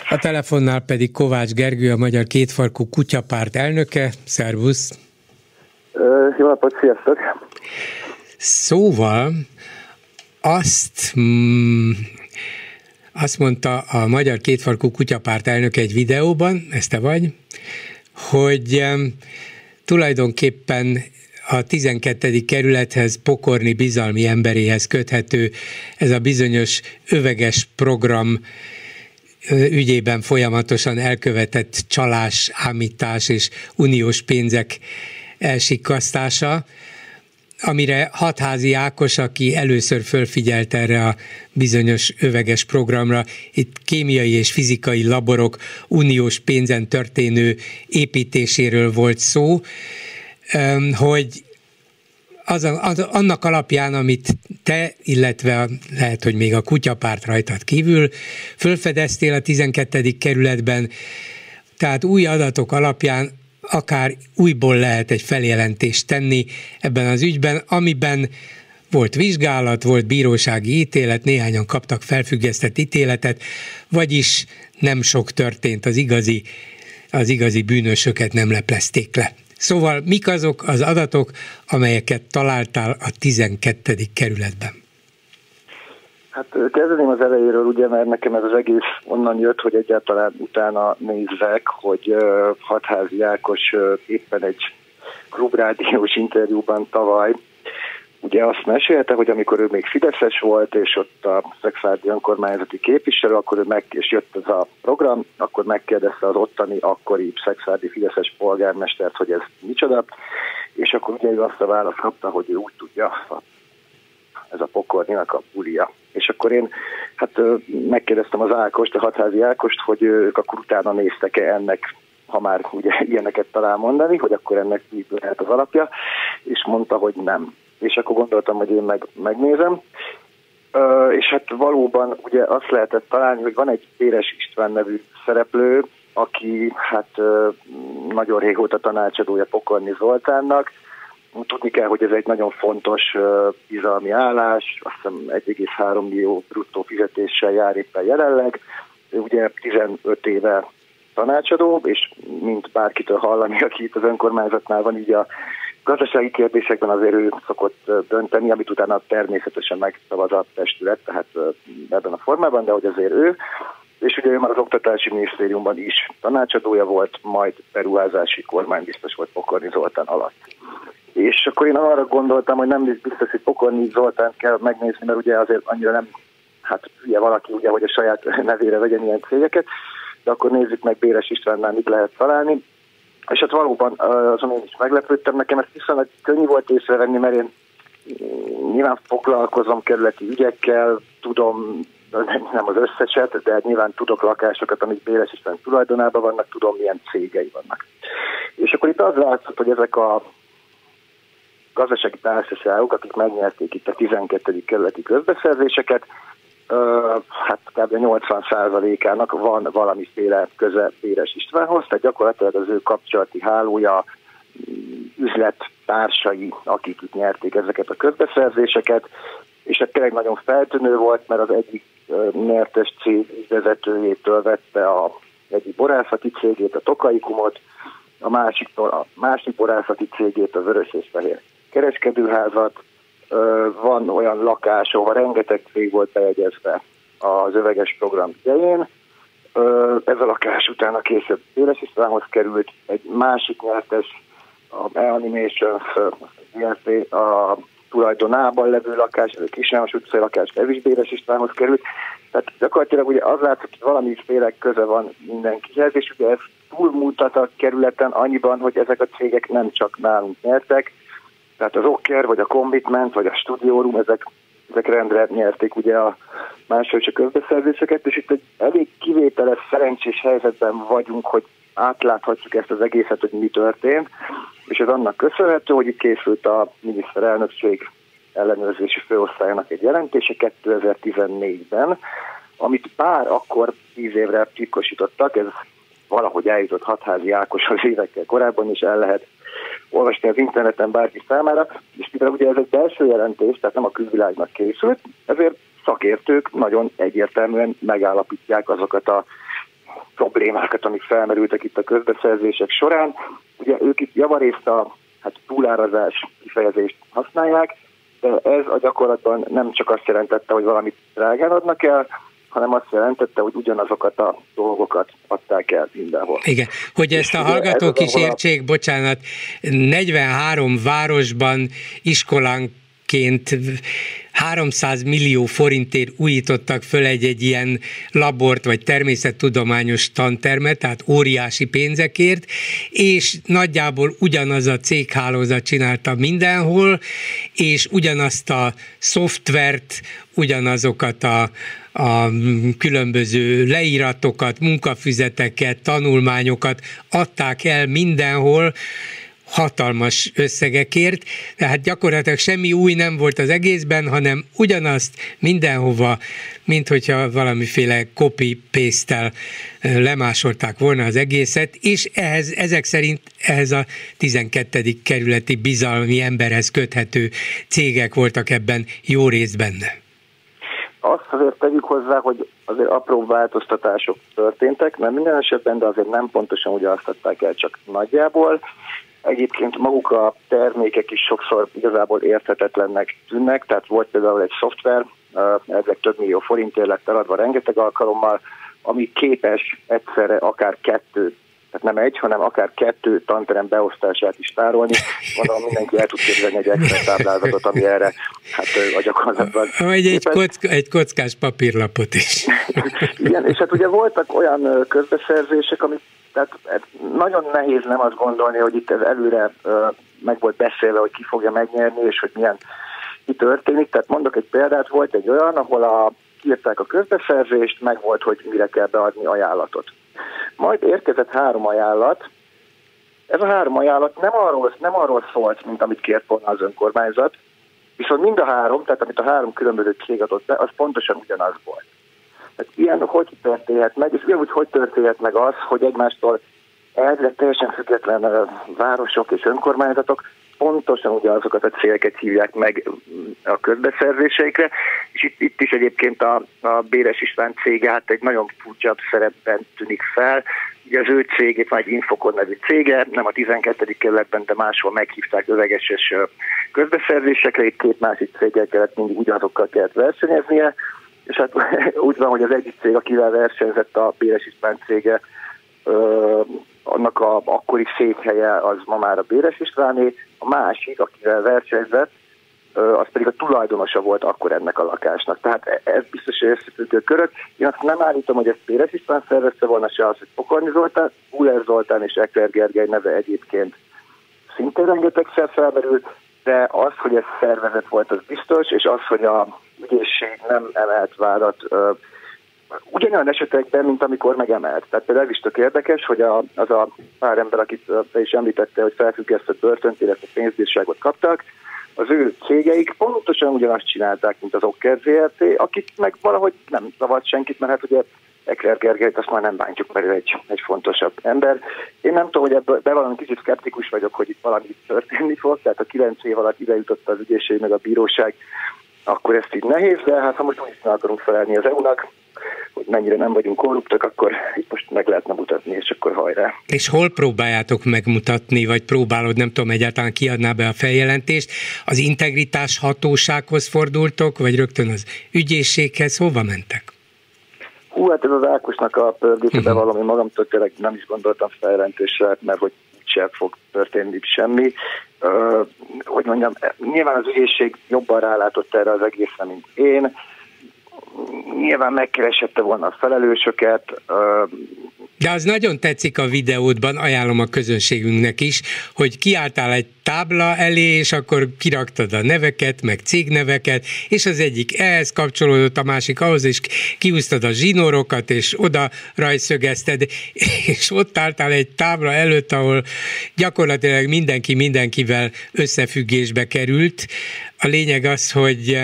A telefonnál pedig Kovács Gergő, a Magyar Kétfarkú Kutyapárt elnöke. Szervusz! Jó napot, sziasztok! Szóval azt mondta a Magyar Kétfarkú Kutyapárt elnöke egy videóban, ez te vagy, hogy tulajdonképpen a 12. kerülethez, Pokorni bizalmi emberéhez köthető ez a bizonyos öveges program ügyében folyamatosan elkövetett csalás, ámítás és uniós pénzek elsikkasztása, amire Hatházi Ákos, aki először fölfigyelt erre a bizonyos öveges programra, itt kémiai és fizikai laborok uniós pénzen történő építéséről volt szó, hogy annak alapján, amit te, illetve lehet, hogy még a Kutyapárt rajtad kívül fölfedeztél a 12. kerületben, tehát új adatok alapján akár újból lehet egy feljelentést tenni ebben az ügyben, amiben volt vizsgálat, volt bírósági ítélet, néhányan kaptak felfüggesztett ítéletet, vagyis nem sok történt, az igazi bűnösöket nem leplezték le. Szóval mik azok az adatok, amelyeket találtál a 12. kerületben? Hát kezdeném az elejéről, ugye, mert nekem ez az egész onnan jött, hogy egyáltalán utána nézzek, hogy Hatházi Ákos éppen egy klubrádiós interjúban tavaly ugye azt mesélte, hogy amikor ő még fideszes volt, és ott a szekszárdi önkormányzati képviselő, akkor és jött ez a program, akkor megkérdezte az ottani akkori szekszárdi fideszes polgármestert, hogy ez micsoda, és akkor ugye ő azt a választ kapta, hogy ő úgy tudja, ez a Pokorninak a bulia. És akkor én megkérdeztem az Ákost, a Hatházi Ákost, hogy ők akkor utána néztek-e ennek, ha már ugye ilyeneket talál mondani, hogy akkor ennek mi lehet az alapja, és mondta, hogy nem. És akkor gondoltam, hogy én megnézem. És hát valóban ugye azt lehetett találni, hogy van egy Béres István nevű szereplő, aki nagyon régóta tanácsadója Pokorni Zoltánnak. Tudni kell, hogy ez egy nagyon fontos bizalmi állás, azt hiszem 1,3 millió bruttó fizetéssel jár éppen jelenleg. Ő ugye 15 éve tanácsadó, és mint bárkitől hallani, aki itt az önkormányzatnál van, így a gazdasági kérdésekben azért ő szokott dönteni, amit utána természetesen megszavaz a testület, tehát ebben a formában, de hogy azért ő. És ugye ő már az Oktatási Minisztériumban is tanácsadója volt, majd beruházási kormánybiztos volt Pokorni Zoltán alatt. És akkor én arra gondoltam, hogy nem biztos, hogy Pokorni Zoltánt kell megnézni, mert ugye azért annyira nem, hülye valaki, ugye, hogy a saját nevére vegyen ilyen cégeket, de akkor nézzük meg Béres Istvánnál mit lehet találni. És hát valóban azon én is meglepődtem, nekem ezt viszonylag könnyű volt észrevenni, mert én nyilván foglalkozom kerületi ügyekkel, tudom, nem az összeset, de nyilván tudok lakásokat, amik Béres István tulajdonában vannak, tudom, milyen cégei vannak. És akkor itt az látszott, hogy ezek a gazdasági társaságok, akik megnyerték itt a 12. kerületi közbeszerzéseket, kb. 80%-ának van valamiféle köze Béres Istvánhoz, tehát gyakorlatilag az ő kapcsolati hálója, üzlettársai, akik itt nyerték ezeket a közbeszerzéseket, és ez tényleg nagyon feltűnő volt, mert az egyik nyertes cég vezetőjétől vette a egyik borászati cégét, a Tokaikumot, a másik borászati cégét, a Vörös és Fehér kereskedőházat. Van olyan lakás, ahol rengeteg cég volt bejegyezve az öveges program idején. Ez a lakás utána később Béres Istvánhoz került, egy másik nyertes, a E-Animation a tulajdonában levő lakás, ez a Kisnámos utcai lakás, ez is Béres Istvánhoz került. Tehát gyakorlatilag ugye az látszik, hogy valamiféle köze van mindenkihez, és ugye ez túlmutat a kerületen annyiban, hogy ezek a cégek nem csak nálunk nyertek, tehát az Okker, vagy a Commitment, vagy a Studio Room, ezek rendre nyerték ugye a másodszor közbeszerzéseket, és itt egy elég kivételes, szerencsés helyzetben vagyunk, hogy átláthatjuk ezt az egészet, hogy mi történt, és ez annak köszönhető, hogy itt készült a miniszterelnökség ellenőrzési főosztályának egy jelentése 2014-ben, amit bár akkor 10 évre titkosítottak, ez valahogy eljutott Hatházi Ákoshoz évekkel korábban, is el lehet olvasni az interneten bárki számára, és mivel ugye ez egy belső jelentés, tehát nem a külvilágnak készült, ezért szakértők nagyon egyértelműen megállapítják azokat a problémákat, amik felmerültek itt a közbeszerzések során. Ugye ők itt javarészt a túlárazás kifejezést használják, de ez a gyakorlatban nem csak azt jelentette, hogy valamit drágán adnak el, hanem azt jelentette, hogy ugyanazokat a dolgokat adták el mindenhol. Igen, hogy ezt a hallgatók is értsék, bocsánat, 43 városban iskolánként 300 millió forintért újítottak föl egy ilyen labort, vagy természettudományos tantermet, tehát óriási pénzekért, és nagyjából ugyanaz a céghálózat csinálta mindenhol, és ugyanazt a szoftvert, ugyanazokat a különböző leíratokat, munkafüzeteket, tanulmányokat adták el mindenhol, hatalmas összegekért, tehát gyakorlatilag semmi új nem volt az egészben, hanem ugyanazt mindenhova, mint hogyha valamiféle copy-paste-tel lemásolták volna az egészet, és ezek szerint ehhez a 12. kerületi bizalmi emberhez köthető cégek voltak ebben jó részt benne. Azt azért tegyük hozzá, hogy azért apró változtatások történtek, mert minden esetben, de azért nem pontosan ugyanazt adták el, csak nagyjából. Egyébként maguk a termékek is sokszor igazából érthetetlennek tűnnek, tehát volt például egy szoftver, ezek több millió forintért lett eladva rengeteg alkalommal, ami képes egyszerre akár kettő, tehát nem egy, hanem akár kettő tanterem beosztását is tárolni. Gondolom mindenki el tud képzelni egy Excel táblázatot, ami erre a gyakorlatban. Vagy egy kockás papírlapot is. Igen, és hát ugye voltak olyan közbeszerzések, amik tehát nagyon nehéz nem azt gondolni, hogy itt ez előre meg volt beszélve, hogy ki fogja megnyerni, és hogy milyen ki történik. Tehát mondok egy példát, volt egy olyan, ahol kiírták a közbeszerzést, meg volt, hogy mire kell beadni ajánlatot. Majd érkezett 3 ajánlat. Ez a 3 ajánlat nem arról szólt, mint amit kért volna az önkormányzat, viszont mind a 3, tehát amit a 3 különböző cég adott be, az pontosan ugyanaz volt. Tehát ilyen hogy történhet meg, és ugyanúgy hogy történhet meg az, hogy egymástól elvileg teljesen független városok és önkormányzatok pontosan ugyanazokat a céleket hívják meg a közbeszerzéseikre, és itt is egyébként a Béres István cége hát egy nagyon furcsább szerepben tűnik fel. Ugye az ő cégét van egy Infokon nevű cége, nem a 12. kerületben, de máshol meghívták övegeses közbeszerzésekre, itt 2 másik céggel kellett mindig ugyanazokkal kellett versenyeznie, és hát úgy van, hogy az egyik cég, akivel versenyzett a Béres István cége, annak a akkori székhelye az ma már a Béres Istváné, a másik, akivel versenyzett, az pedig a tulajdonosa volt akkor ennek a lakásnak. Tehát ez biztos, hogy összefüggő körök. Én azt nem állítom, hogy ezt Béres István szervezte volna, se az, hogy Pokorni Zoltán, Guller Zoltán és Ekler Gergely neve egyébként szintén rengetegszer felmerült, de az, hogy ez szervezet volt, az biztos, és az, hogy a ügyészség nem emelt vádat ugyanolyan esetekben, mint amikor megemelt. Tehát például ez is tök érdekes, hogy az a pár ember, akit te is említette, hogy felfüggesztett börtönt, illetve pénzbírságot kaptak, az ő cégeik pontosan ugyanazt csinálták, mint az Okker Zrt., akit meg valahogy nem zavart senkit, mert hát ugye Ekler Gergelyt azt már nem bántjuk, mert ő egy fontosabb ember. Én nem tudom, hogy ebből bevallom, kicsit szkeptikus vagyok, hogy itt valami történni fog, tehát a 9 év alatt ide jutott az ügyészség meg a bíróság, akkor ezt így nehéz, de hát ha most úgy is akarunk felelni az EU-nak, hogy mennyire nem vagyunk korruptak, akkor itt most meg lehetne mutatni, és akkor hajrá. És hol próbáljátok megmutatni, vagy próbálod, nem tudom, egyáltalán kiadná be a feljelentést? Az integritás hatósághoz fordultok, vagy rögtön az ügyészséghez? Hova mentek? Hát ez az Ákosnak a pörgése, valami magamtól tényleg nem is gondoltam feljelentésre, mert hogy sem fog történni semmi. Hogy mondjam, nyilván az ügyészség jobban rálátott erre az egészre, mint én. Nyilván megkeresette volna a felelősöket. De az nagyon tetszik a videódban, ajánlom a közönségünknek is, hogy kiálltál egy tábla elé, és akkor kiraktad a neveket, meg cégneveket, és az egyik ehhez kapcsolódott, a másik ahhoz, és kiúztad a zsinórokat, és oda rajszögezted, és ott álltál egy tábla előtt, ahol gyakorlatilag mindenki mindenkivel összefüggésbe került. A lényeg az, hogy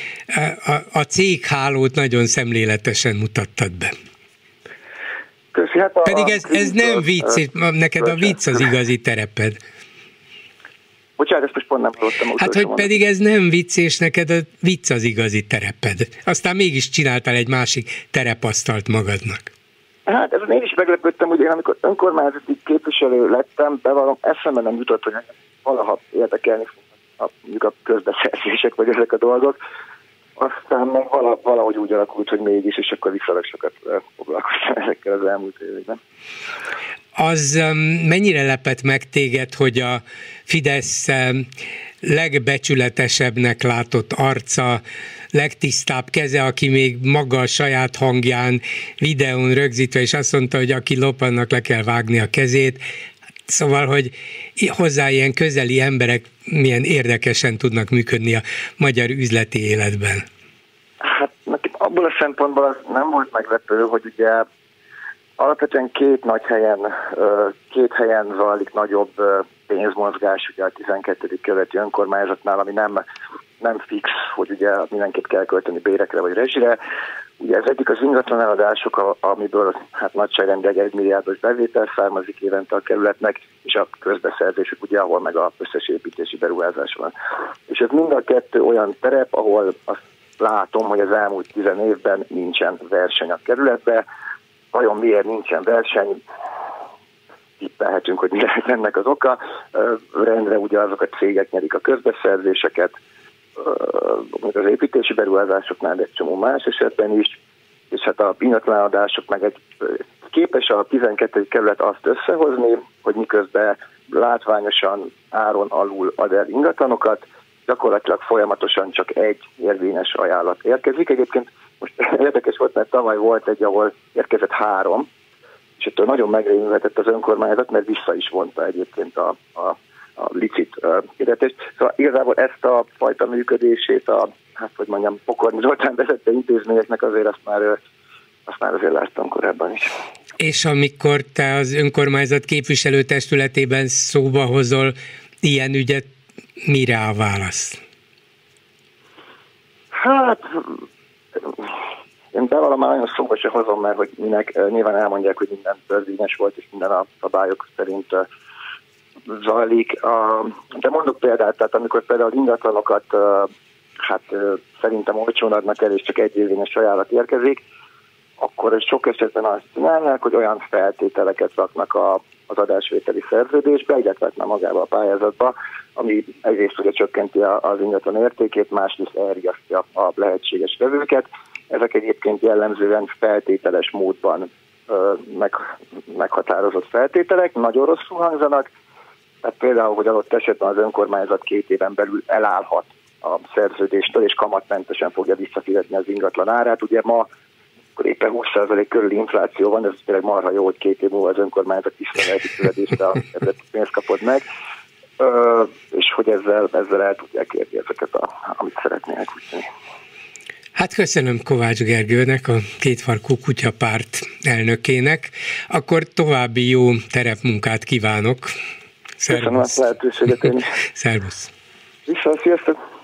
a céghálót nagyon szemléletesen mutattad be. Köszi, hát pedig ez nem vicc, neked a vicc az igazi tereped. Bocsánat, ezt most pont nem hallottam. Hát, hogy pedig ez nem vicc, és neked a vicc az igazi tereped. Aztán mégis csináltál egy másik terepasztalt magadnak. Hát ezen én is meglepődtem, hogy én amikor önkormányzati képviselő lettem, bevallom, eszembe nem jutott, hogy valaha érdekelni mondjuk a közbeszerzések, vagy ezek a dolgok. Aztán meg valahogy úgy alakult, hogy mégis, és akkor viszonylag sokat foglalkoztam ezekkel az elmúlt években. Az mennyire lepett meg téged, hogy a Fidesz legbecsületesebbnek látott arca, legtisztább keze, aki még maga a saját hangján, videón rögzítve, és azt mondta, hogy aki lop, annak le kell vágni a kezét. Szóval, hogy hozzá ilyen közeli emberek milyen érdekesen tudnak működni a magyar üzleti életben. Hát abból a szempontból az nem volt meglepő, hogy ugye alapvetően két helyen zajlik nagyobb pénzmozgás, ugye a 12. kerületi önkormányzatnál, ami nem fix, hogy ugye mindenkit kell költeni bérekre vagy rezsire. Ugye ez egyik az ingatlan eladások, amiből hát nagyságrendileg 1 milliárdos bevétel származik évente a kerületnek, és a közbeszerzésük, ugye, ahol meg az összes építési beruházás van. És ez mind a kettő olyan terep, ahol azt látom, hogy az elmúlt 10 évben nincsen verseny a kerületben. Vajon miért nincsen verseny? Tippelhetünk, hogy mi lehet ennek az oka. Rendre ugye azok a cégek nyerik a közbeszerzéseket, az építési beruházásoknál, de egy csomó más esetben is, és hát a ingatlanadások meg képes a 12. kerület azt összehozni, hogy miközben látványosan áron alul ad el ingatlanokat, gyakorlatilag folyamatosan csak egy érvényes ajánlat érkezik. Egyébként most érdekes volt, mert tavaly volt egy, ahol érkezett 3, és ettől nagyon megrémülhetett az önkormányzat, mert vissza is vonta egyébként a licit hirdetést. Szóval igazából ezt a fajta működését Pokorni Zoltán vezette intézményeknek azért azt már azért láttam korábban is. És amikor te az önkormányzat képviselőtestületében szóba hozol ilyen ügyet, mire a válasz? Hát én bevallom, már nagyon szóba se hozom, mert hogy nyilván elmondják, hogy minden törvényes volt, és minden a szabályok szerint zajlik. De mondok példát, tehát amikor például ingatlanokat szerintem olcsón adnak el, és csak egy érvényes ajánlat érkezik, akkor sok esetben azt csinálják, hogy olyan feltételeket raknak az adásvételi szerződésbe, illetve nem magába a pályázatba, ami egyrészt ugye csökkenti az ingatlan értékét, másrészt elriasztja a lehetséges vevőket. Ezek egyébként jellemzően feltételes módban meghatározott feltételek, nagyon rosszul hangzanak. Tehát például, hogy adott esetben az önkormányzat 2 éven belül elállhat a szerződéstől, és kamatmentesen fogja visszafizetni az ingatlan árát. Ugye ma akkor éppen 20% körüli infláció van, ez tényleg marha jó, hogy 2 év múlva az önkormányzat visszaveheti fizetést, a pénzt kapod meg, és hogy ezzel el tudják érni ezeket, amit szeretnének. Hát köszönöm Kovács Gergőnek, a Kétfarkú Kutyapárt elnökének. Akkor további jó terepmunkát kívánok. Köszönöm a lehetőséget én is. Szervusz. Sziasztok.